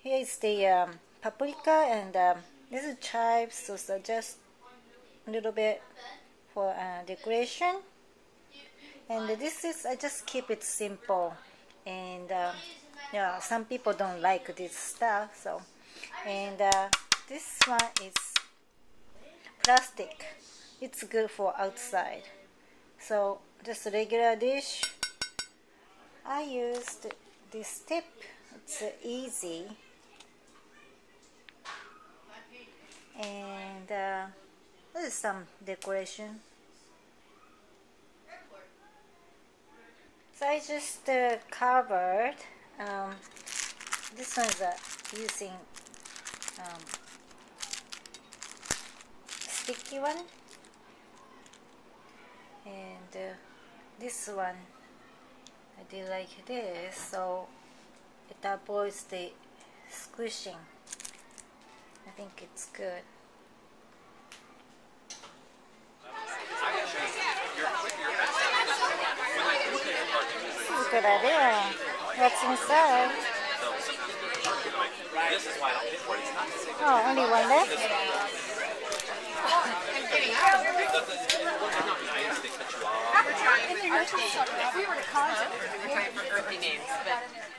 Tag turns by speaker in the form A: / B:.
A: Here is the paprika and this is chives, so just a little bit for decoration. And this is, I just keep it simple. And yeah, some people don't like this stuff, so. And this one is plastic. It's good for outside. So just a regular dish. I used this tip. It's easy. And this is some decoration. So I just covered. This one's using sticky one, and this one I did like this, so it avoids the squishing. I think it's good. This is a good idea. What's inside? Oh, only one left?
B: If we were to contact, we're trying for earthy names, but